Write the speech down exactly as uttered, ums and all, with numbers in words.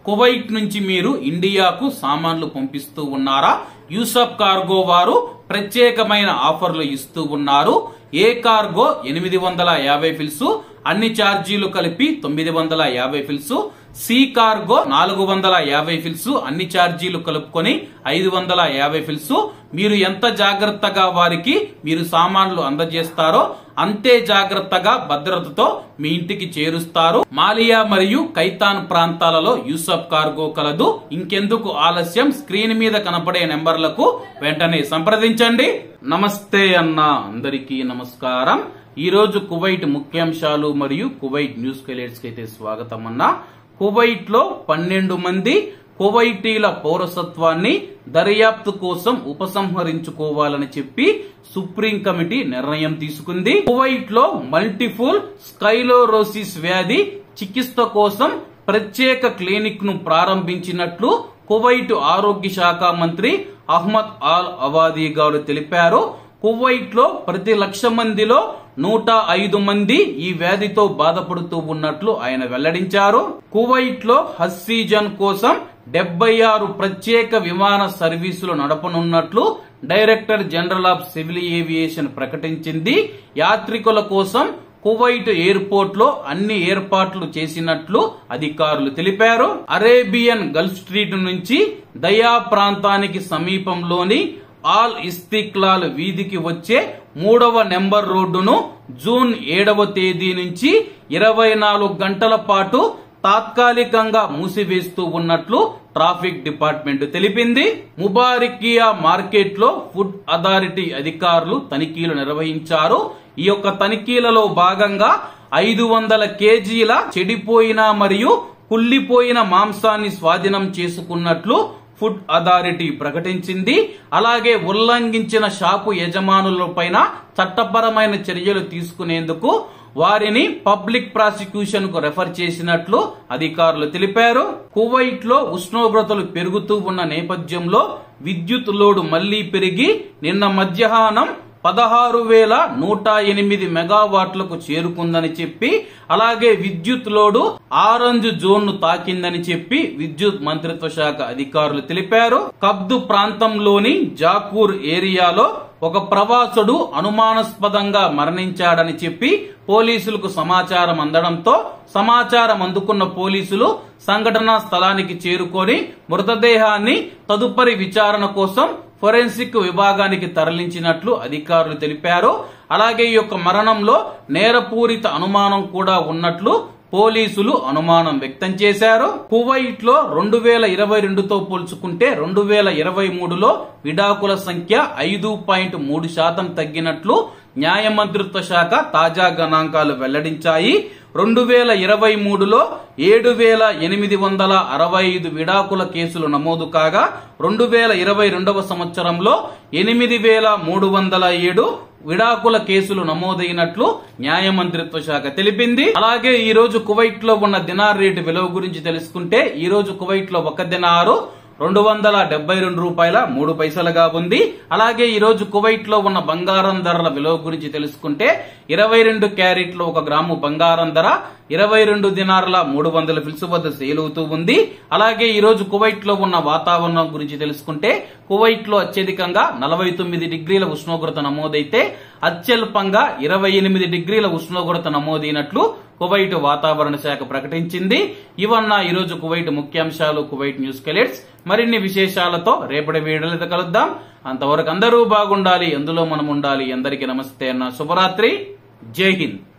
Kuwait నుంచి మీరు ఇండియాకు సామాన్లు పంపిస్తూ ఉన్నారా? యూసఫ్ కార్గో వారు ప్రత్యేకమైన ఆఫర్లు ఇస్తూ ఉన్నారు. ఏ కార్గో ఎనిమిది వందల యాభై ఫిల్స్, అన్ని ఛార్జీలు కలిపి తొమ్మిది వందల యాభై ఫిల్స్. సి కార్గో నాలుగు వందల యాభై ఫిల్స్, అన్ని ఛార్జీలు కలుపుకొని ఐదు వందల యాభై ఫిల్స్. మీరు ఎంత జాగ్రత్తగా వారికి మీరు సామాన్లు అందజేస్తారో అంతే జాగ్రత్తగా భద్రతతో మీ ఇంటికి చేరుస్తారు. మాలియా మరియు కైతాన్ ప్రాంతాలలో యూసఫ్ కార్గో కలదు. ఇంకెందుకు ఆలస్యం, స్క్రీన్ మీద కనపడే నెంబర్లకు వెంటనే సంప్రదించండి. నమస్తే అన్న అందరికీ నమస్కారం. ఈ రోజు కువైట్ ముఖ్యాంశాలు మరియు కువైట్ న్యూస్ హైలైట్స్ కి అయితే స్వాగతం అన్న. కువైట్ లో పన్నెండు మంది కువైటీల పౌరసత్వాన్ని దర్యాప్తు కోసం ఉపసంహరించుకోవాలని చెప్పి సుప్రీం కమిటీ నిర్ణయం తీసుకుంది. కువైట్ లో మల్టిపుల్ స్క్లెరోసిస్ వ్యాధి చికిత్స కోసం ప్రత్యేక క్లినిక్ ను ప్రారంభించినట్లు కువైట్ ఆరోగ్య శాఖ మంత్రి అహ్మద్ అల్ అవాదీ గారు తెలిపారు. కువైట్ లో ప్రతి లక్ష మందిలో నూట ఐదు మంది ఈ వ్యాధితో బాధపడుతూ ఉన్నట్లు ఆయన వెల్లడించారు. కువైట్ లో హజ్ సీజన్ కోసం డెబ్బై ఆరు ప్రత్యేక విమాన సర్వీసులు నడపనున్నట్లు director general of civil aviation ప్రకటించింది. యాత్రికుల కోసం కువైట్ ఎయిర్పోర్ట్ లో అన్ని ఏర్పాట్లు చేసినట్లు అధికారులు తెలిపారు. అరేబియన్ గల్ఫ్ స్ట్రీట్ నుంచి దయా ప్రాంతానికి సమీపంలోని ఆల్ ఇస్తిక్లాల్ వీధికి వచ్చే మూడవ నెంబర్ రోడ్డును జూన్ ఏడవ తేదీ నుంచి ఇరవై నాలుగు గంటల పాటు తాత్కాలికంగా మూసివేస్తూ ఉన్నట్లు ట్రాఫిక్ డిపార్ట్మెంట్ తెలిపింది. ముబారికియా మార్కెట్ లో ఫుడ్ అథారిటీ అధికారులు తనిఖీలు నిర్వహించారు. ఈ యొక్క తనిఖీలలో భాగంగా ఐదు వందల కేజీల చెడిపోయిన మరియు కుళ్లిపోయిన మాంసాన్ని స్వాధీనం చేసుకున్నట్లు ఫుడ్ అథారిటీ ప్రకటించింది. అలాగే ఉల్లంఘించిన షాపు యజమానులపైన చట్టపరమైన చర్యలు తీసుకునేందుకు వారిని పబ్లిక్ ప్రాసిక్యూషన్ కు రెఫర్ చేసినట్లు అధికారులు తెలిపారు. కువైట్ లో ఉష్ణోగ్రతలు పెరుగుతూ ఉన్న నేపథ్యంలో విద్యుత్ లోడ్ మళ్లీ పెరిగి నిన్న మధ్యాహ్నం పదహారు వేల నూట ఎనిమిది మెగావాట్లకు చేరుకుందని చెప్పి, అలాగే విద్యుత్ లోడు ఆరెంజ్ జోన్ ను తాకిందని చెప్పి విద్యుత్ మంత్రిత్వ శాఖ అధికారులు తెలిపారు. కబ్దు ప్రాంతంలోని జాకూర్ ఏరియాలో ఒక ప్రవాసుడు అనుమానాస్పదంగా మరణించాడని చెప్పి పోలీసులకు సమాచారం అందడంతో సమాచారం అందుకున్న పోలీసులు సంఘటనా స్థలానికి చేరుకొని మృతదేహాన్ని తదుపరి విచారణ కోసం ఫోరెన్సిక్ విభాగానికి తరలించినట్లు అధికారులు తెలిపారు. అలాగే ఈ యొక్క మరణంలో నేరపూరిత అనుమానం కూడా ఉన్నట్లు పోలీసులు అనుమానం వ్యక్తం చేశారు. కువైట్ లో రెండు వేల ఇరవై రెండుతో పోల్చుకుంటే రెండు వేల ఇరవై మూడులో విడాకుల సంఖ్య ఐదు పాయింట్ మూడు శాతం తగ్గినట్లు న్యాయ మంత్రిత్వ శాఖ తాజా గణాంకాలు వెల్లడించాయి. రెండు వేల ఇరవై మూడులో ఏడు వేల ఎనిమిది వందల అరవై ఐదు విడాకుల కేసులు నమోదు కాగా రెండు వేల ఇరవై రెండవ సంవత్సరంలో ఎనిమిది వేల మూడు వందల ఏడు విడాకుల కేసులు నమోదైనట్లు న్యాయ మంత్రిత్వ శాఖ తెలిపింది. అలాగే ఈ రోజు కువైట్ లో ఉన్న దినార్ రేటు విలువ గురించి తెలుసుకుంటే ఈ రోజు కువైట్ లో ఒక దినారు రెండు వందల డెబ్బై రెండు రూపాయల మూడు పైసలుగా ఉంది. అలాగే ఈ రోజు కువైట్ లో ఉన్న బంగారం ధరల విలువ గురించి తెలుసుకుంటే ఇరవై రెండు క్యారెట్లు ఒక గ్రాము బంగారం ధర ఇరవై రెండు దినార్ల మూడు వందల ఫిల్స్ వద్ద సేల్ అవుతూ ఉంది. అలాగే ఈ రోజు కువైట్ లో ఉన్న వాతావరణం గురించి తెలుసుకుంటే కువైట్ లో అత్యధికంగా నలభై తొమ్మిది డిగ్రీల ఉష్ణోగ్రత నమోదైతే అత్యల్పంగా ఇరవై ఎనిమిది డిగ్రీల ఉష్ణోగ్రత నమోదైనట్లు కువైట్ వాతావరణ శాఖ ప్రకటించింది. ఇవన్న ఈ రోజు కువైట్ ముఖ్యాంశాలు, కువైట్ న్యూస్ హైలైట్స్. మరిన్ని విశేషాలతో రేపటి వీడియోలతో కలుద్దాం. అంతవరకు అందరూ బాగుండాలి, అందులో మనం ఉండాలి. అందరికీ నమస్తే అన్న, శుభరాత్రి, జై హింద్.